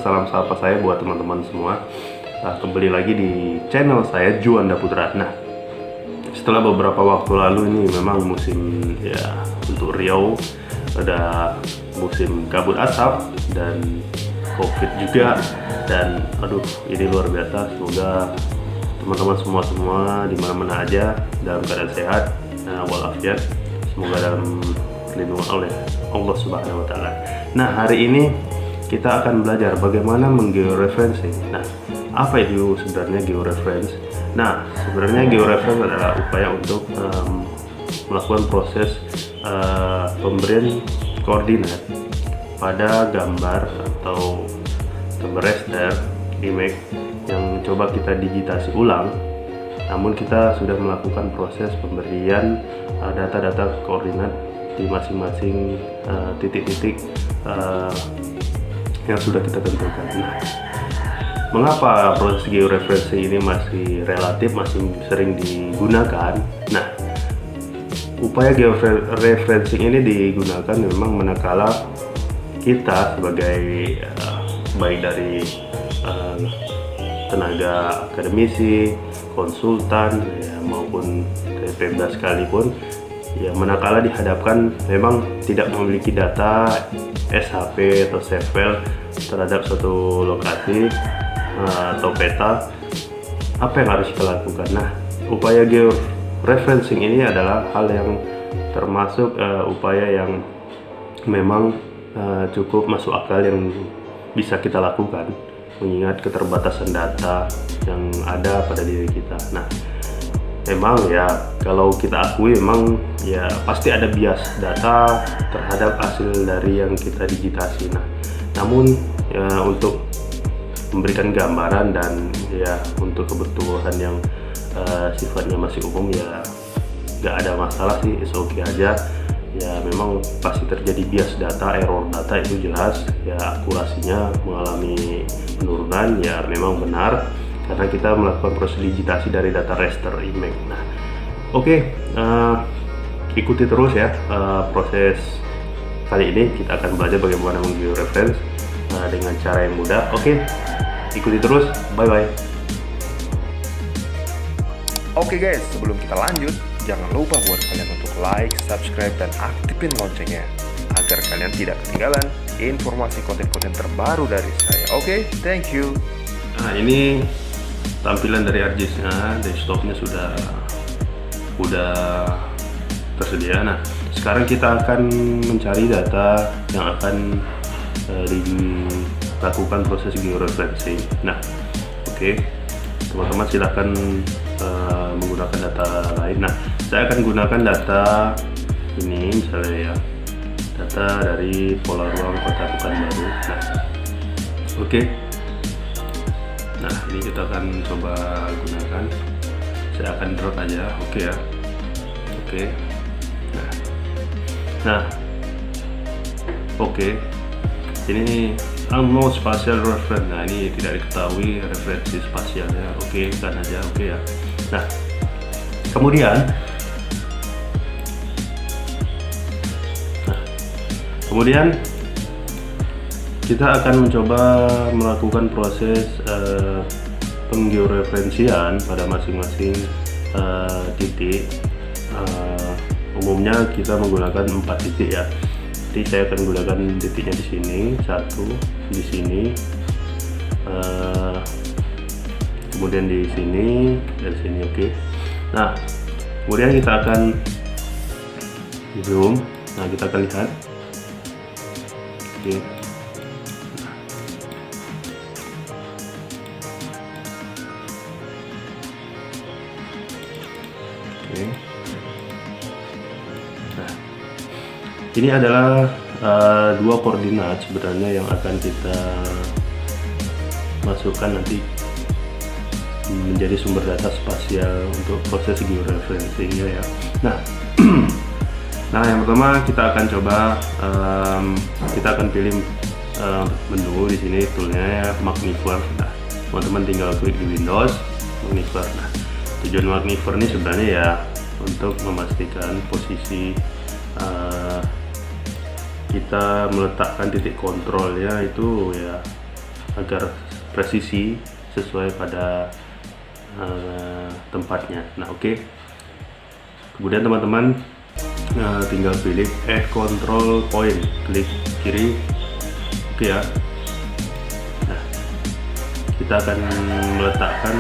salam sapa saya buat teman-teman semua. Kembali lagi di channel saya Juanda Putra. Nah, setelah beberapa waktu lalu ini memang musim ya untuk Riau ada musim kabut asap dan COVID juga, dan aduh ini luar biasa. Semoga teman-teman semua di mana-mana aja dalam keadaan sehat walafiat, semoga dalam lindungan oleh Allah Subhanahu wa Ta'ala. Nah, hari ini kita akan belajar bagaimana menggeoreferencing. Nah, apa itu sebenarnya georeference? Nah, sebenarnya georeference adalah upaya untuk melakukan proses pemberian koordinat pada gambar atau gambar raster image yang coba kita digitasi ulang, namun kita sudah melakukan proses pemberian data-data koordinat di masing-masing titik-titik yang sudah kita tentukan. Nah, mengapa proses georeferencing ini masih relatif, masih sering digunakan? Nah, upaya georeferencing ini digunakan memang manakala kita sebagai baik dari tenaga akademisi, konsultan, ya, maupun dari Pemda sekalipun, ya manakala dihadapkan memang tidak memiliki data SHP atau save file terhadap suatu lokasi atau peta, apa yang harus kita lakukan? Nah, upaya georeferencing ini adalah hal yang termasuk upaya yang memang cukup masuk akal yang bisa kita lakukan mengingat keterbatasan data yang ada pada diri kita. Nah, memang ya kalau kita akui memang ya pasti ada bias data terhadap hasil dari yang kita digitasi. Nah, namun ya, untuk memberikan gambaran dan ya untuk kebutuhan yang sifatnya masih umum ya nggak ada masalah sih, is oke aja. Ya memang pasti terjadi bias data, error data itu jelas ya, akurasinya mengalami penurunan ya memang benar karena kita melakukan proses digitasi dari data raster image. Nah, oke, ikuti terus ya proses kali ini. Kita akan belajar bagaimana menggeoreference dengan cara yang mudah. Oke, ikuti terus. Bye bye. Oke guys, sebelum kita lanjut, jangan lupa buat kalian untuk like, subscribe, dan aktifin loncengnya agar kalian tidak ketinggalan informasi konten-konten terbaru dari saya. Oke, thank you. Nah, ini tampilan dari ArcGIS-nya, desktopnya sudah tersedia. Nah, sekarang kita akan mencari data yang akan dilakukan proses georeferencing. Nah, oke, teman-teman silahkan menggunakan data lain. Nah, saya akan gunakan data ini misalnya ya, data dari pola ruang Kota Pekanbaru. Nah, oke. Nah, ini kita akan coba gunakan. Saya akan drag aja, oke ya. Oke. Nah, oke. Ini unknown spatial reference. Nah, ini tidak diketahui referensi spasialnya. Oke, kan aja, oke ya. Nah, kemudian kita akan mencoba melakukan proses penggeoreferensian pada masing-masing titik. Umumnya kita menggunakan 4 titik ya. Jadi saya akan gunakan titiknya di sini, 1 di sini, kemudian di sini dan sini. Oke. Nah, kemudian kita akan zoom. Nah, kita akan lihat. Oke. Oke. Nah, ini adalah dua koordinat sebenarnya yang akan kita masukkan nanti menjadi sumber data spasial untuk proses georeferencingnya ya. Nah, nah yang pertama kita akan coba kita akan pilih menu di sini, toolnya ya, Magnifier. Nah, teman-teman tinggal klik di Windows Magnifier. Nah, tujuan Magnifier ini sebenarnya ya untuk memastikan posisi kita meletakkan titik kontrolnya itu ya agar presisi sesuai pada tempatnya. Nah, oke. Kemudian teman-teman tinggal pilih add control point, klik kiri, oke ya. Nah, kita akan meletakkan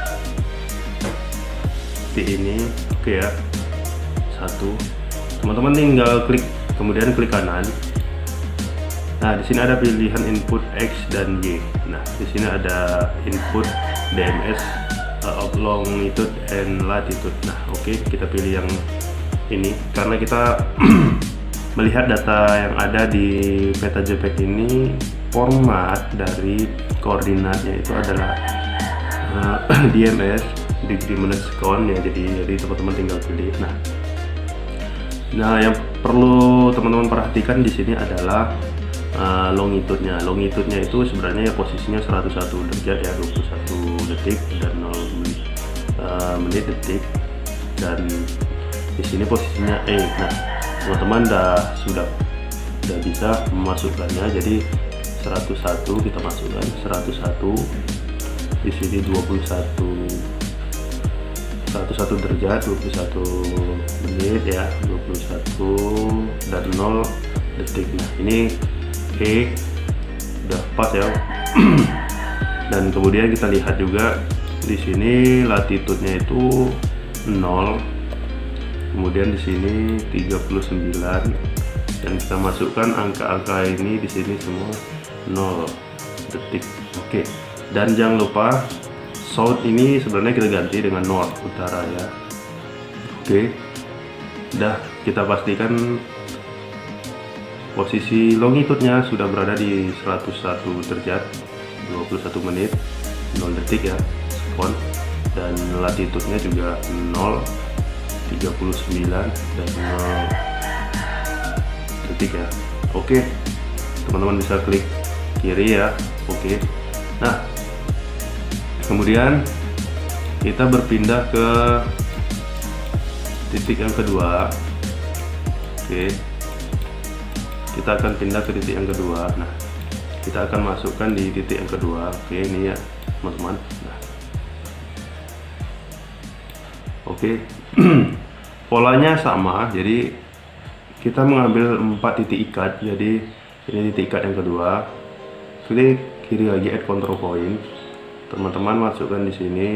titik ini, oke ya. Satu, teman-teman tinggal klik, kemudian klik kanan. Nah, di sini ada pilihan input X dan Y. Nah, di sini ada input DMS of longitude and latitude. Nah, oke, kita pilih yang ini karena kita melihat data yang ada di peta JPEG ini, format dari koordinatnya itu adalah DMS, degree minus count ya. Jadi teman-teman tinggal pilih. Nah, yang perlu teman-teman perhatikan di sini adalah longitude-nya. Longitude-nya itu sebenarnya posisinya 101 derajat ya, 21 detik dan 0 menit detik, dan di sini posisinya E. Nah, teman-teman sudah bisa memasukkannya. Jadi 101 kita masukkan 101, di sini 101 derajat, 21 menit ya, 21 dan 0 detik. Nah, ini E udah pas ya. Dan kemudian kita lihat juga di sini latitude-nya itu 0, kemudian di sini 39, dan kita masukkan angka-angka ini di sini semua 0 detik. Oke. Dan jangan lupa south ini sebenarnya kita ganti dengan north, utara ya. Oke. Udah kita pastikan posisi longitude-nya sudah berada di 101 derajat, 21 menit 0 detik ya, sekon. Dan latitude-nya juga 0, 39 dan 0 detik ya. Oke, teman-teman bisa klik kiri ya. Oke. Nah, kemudian kita berpindah ke titik yang kedua. Oke, kita akan pindah ke titik yang kedua. Nah, kita akan masukkan di titik yang kedua. Oke, ini ya teman-teman. Nah, oke. Polanya sama, jadi kita mengambil 4 titik ikat. Jadi ini titik ikat yang kedua. Klik kiri lagi add control point. Teman-teman masukkan di sini.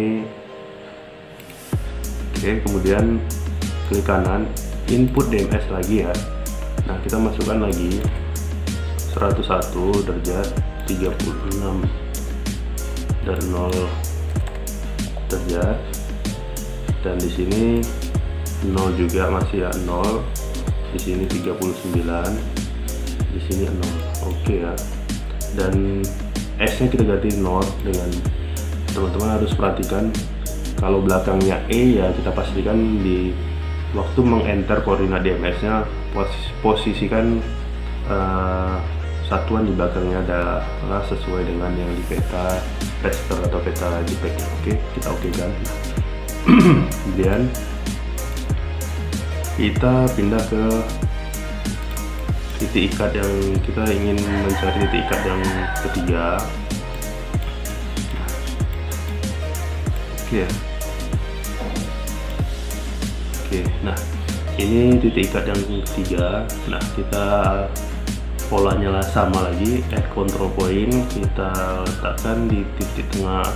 Oke, kemudian klik kanan input DMS lagi ya. Nah, kita masukkan lagi 101 derajat, 36 dan 0 derajat, dan di sini 0 juga masih ya, 0. Di sini 39, di sini 0. Oke ya. Dan S-nya kita ganti 0 dengan, teman-teman harus perhatikan kalau belakangnya E ya, kita pastikan di waktu mengenter koordinat DMS-nya posisikan satuan di belakangnya adalah sesuai dengan yang di peta raster atau peta JPEG. Oke, kita oke kan. Kemudian kita pindah ke titik ikat yang kita ingin mencari, titik ikat yang ketiga. Oke ya. Oke, nah ini titik ikat yang ketiga. Nah, kita polanya lah sama lagi, add control point, kita letakkan di titik tengah.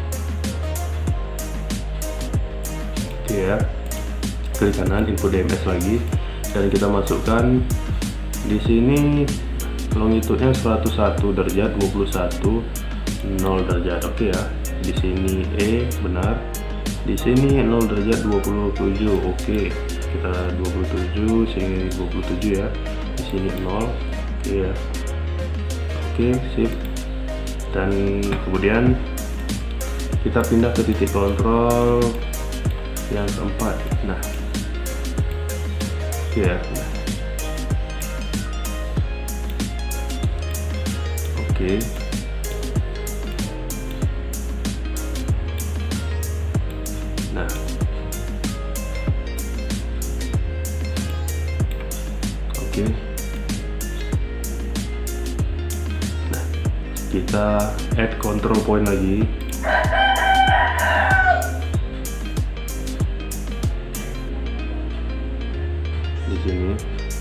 Oke ya, klik kanan input DMS lagi, dan kita masukkan di sini longitude-nya 101 derajat, 21 0 derajat. Oke ya, di sini E benar, di sini 0 derajat 27. Oke, kita 27, sini 27 ya, di sini 0. Oke ya. Oke, sip. Dan kemudian kita pindah ke titik kontrol yang keempat. Nah, oke ya. Oke. Nah, oke. Nah, kita kita add control point lagi. Di sini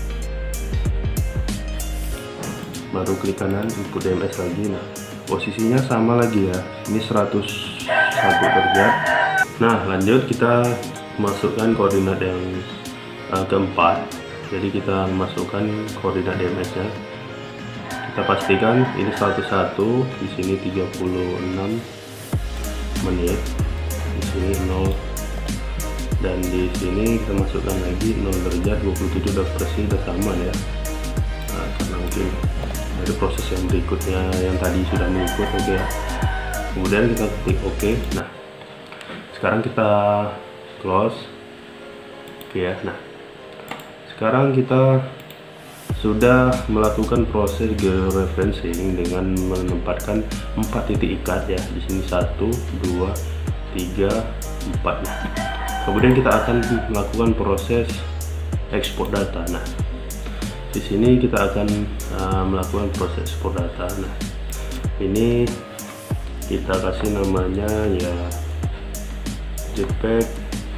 baru klik kanan, input DMS lagi. Nah, posisinya sama lagi ya, ini 101 derajat. Nah, lanjut kita masukkan koordinat yang keempat. Jadi kita masukkan koordinat DMS nya. Kita pastikan ini 101, di sini 36 menit, di sini 0, dan di sini kita masukkan lagi 0 derajat 27 udah bersih, udah sama ya. Nah, karena mungkin ada proses yang berikutnya yang tadi sudah mengikut. Oke ya. Kemudian kita klik OK. Nah, sekarang kita close. Oke ya. Nah, sekarang kita sudah melakukan proses georeferencing dengan menempatkan 4 titik ikat ya. Di sini 1, 2, 3, 4. Nah, kemudian kita akan melakukan proses ekspor data. Nah, di sini kita akan melakukan proses ekspor data. Nah, ini kita kasih namanya ya JPEG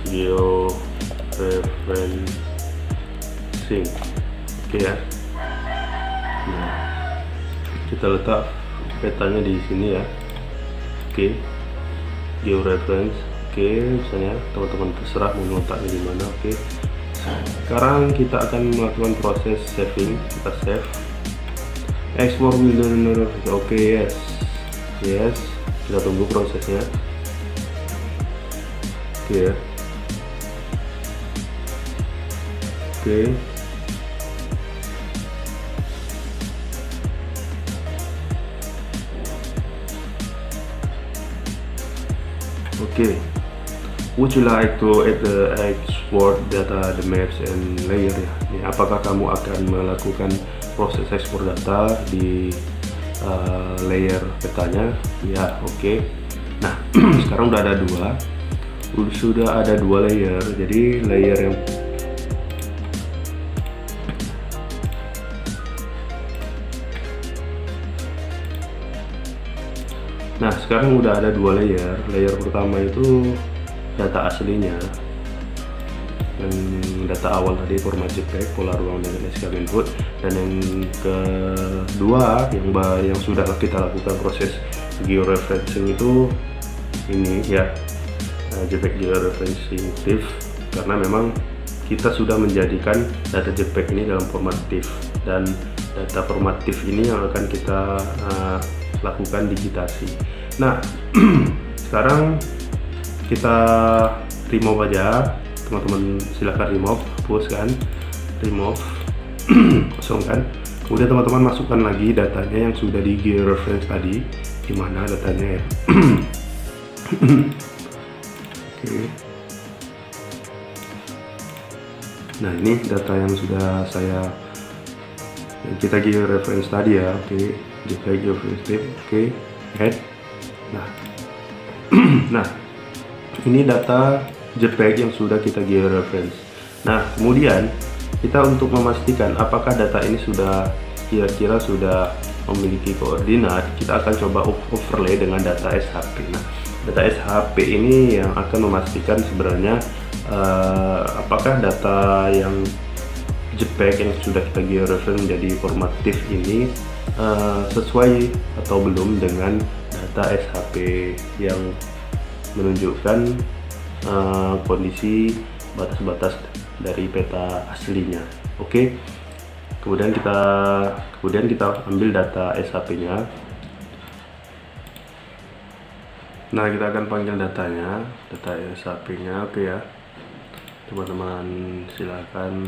georeferencing. Oke ya. Nah, kita letak petanya di sini ya. Oke, georeference. Oke, misalnya teman-teman terserah mau letaknya di mana. Oke, sekarang kita akan melakukan proses saving. Kita save, export with. Oke, yes, kita tunggu prosesnya. Oke ya. Oke. Okay, would you like to add the export data, the maps and layer ya? Ini, apakah kamu akan melakukan proses ekspor data di layer petanya? Ya, oke. Nah, sekarang udah ada dua layer. Jadi layer yang Nah, sekarang udah ada dua layer. Layer pertama itu data aslinya, yang data awal tadi format JPEG, pola ruang dengan SKM input, dan yang kedua yang sudah kita lakukan proses georeferencing itu ini ya, JPEG georeferencing TIFF, karena memang kita sudah menjadikan data JPEG ini dalam format TIFF, dan data format TIFF ini yang akan kita lakukan digitasi. Nah, sekarang kita remove aja, teman-teman silahkan remove, hapuskan, remove, kosongkan. Kemudian teman-teman masukkan lagi datanya yang sudah di georeference tadi. Di mana datanya ya? Oke. Nah, ini data yang sudah kita georeference tadi ya. Oke, JPEG georeference tip. Oke, add. Nah, ini data JPEG yang sudah kita georeference. Nah, kemudian kita untuk memastikan apakah data ini sudah kira-kira sudah memiliki koordinat, kita akan coba overlay dengan data SHP. Nah, data SHP ini yang akan memastikan sebenarnya apakah data yang JPEG yang sudah kita georeference menjadi format TIFF ini sesuai atau belum dengan data SHP yang menunjukkan kondisi batas-batas dari peta aslinya. Oke. Kemudian kita ambil data SHP-nya. Nah, kita akan panggil datanya, data SHP-nya. Oke ya. Teman-teman silakan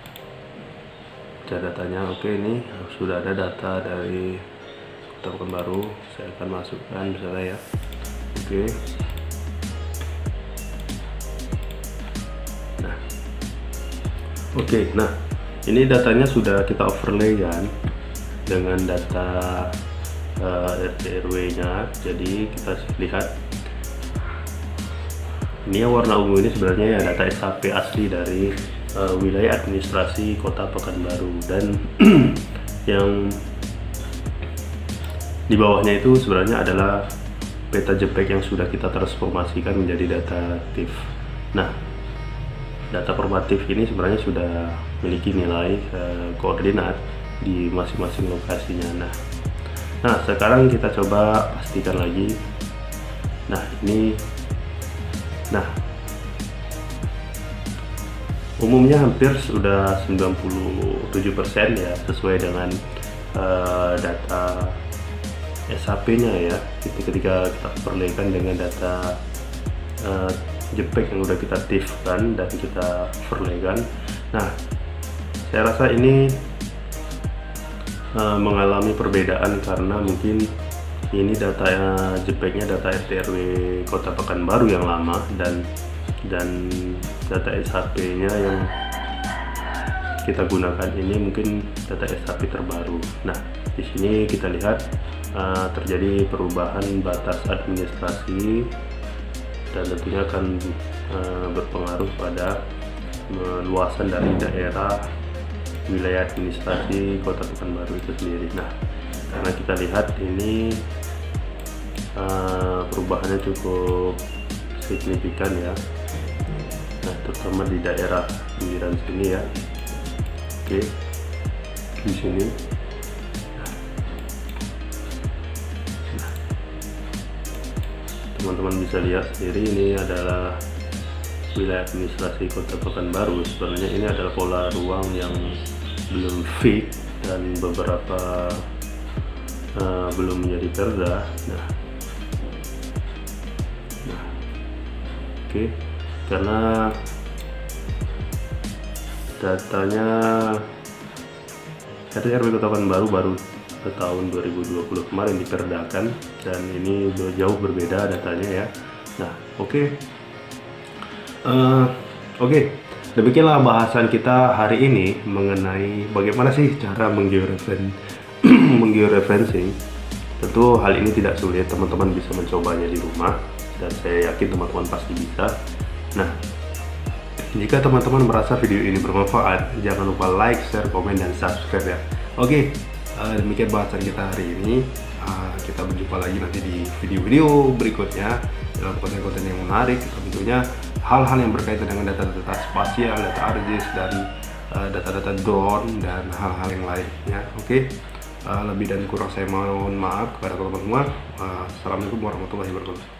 cari datanya. Oke, ini sudah ada data dari Kota Pekanbaru. Saya akan masukkan misalnya ya. Oke. Oke, nah ini datanya sudah kita overlay kan dengan data RT RW-nya. Jadi kita lihat ini yang warna ungu ini sebenarnya ya data SHP asli dari wilayah administrasi Kota Pekanbaru, dan yang Di bawahnya itu sebenarnya adalah peta JPEG yang sudah kita transformasikan menjadi data TIFF. Nah, data formatif ini sebenarnya sudah memiliki nilai koordinat di masing-masing lokasinya. Nah, sekarang kita coba pastikan lagi. Nah, ini, umumnya hampir sudah 97% ya, sesuai dengan data SHP-nya ya. Ketika kita perlekan dengan data JPEG yang udah kita TIFF kan dan kita overlaykan. Nah, saya rasa ini mengalami perbedaan karena mungkin ini data JPEG-nya data RT/RW Kota Pekanbaru yang lama dan data SHP-nya yang kita gunakan ini mungkin data SHP terbaru. Nah, di sini kita lihat terjadi perubahan batas administrasi dan tentunya akan berpengaruh pada luasan dari daerah wilayah administrasi Kota Pekanbaru itu sendiri. Nah, karena kita lihat ini perubahannya cukup signifikan ya. Nah, terutama di daerah pinggiran sini ya. Oke, di sini. Nah, teman-teman bisa lihat sendiri ini adalah wilayah administrasi Kota Pekanbaru. Sebenarnya ini adalah pola ruang yang belum fix dan beberapa belum menjadi perda. Nah, oke, karena datanya RT/RW Kota Pekanbaru baru ke tahun 2020 kemarin diperdakan dan ini jauh berbeda datanya ya. Nah, oke. Demikianlah bahasan kita hari ini mengenai bagaimana sih cara menggeoreferencing. Tentu hal ini tidak sulit, teman-teman bisa mencobanya di rumah dan saya yakin teman-teman pasti bisa. Nah, jika teman-teman merasa video ini bermanfaat, jangan lupa like, share, komen, dan subscribe ya. Oke, demikian bahasan kita hari ini. Kita berjumpa lagi nanti di video-video berikutnya dalam konten-konten yang menarik. Tentunya hal-hal yang berkaitan dengan data-data spasial, data ArcGIS, dan data-data drone dan hal-hal yang lainnya. Oke, lebih dan kurang saya mohon maaf kepada teman-teman semua. Assalamualaikum warahmatullahi wabarakatuh.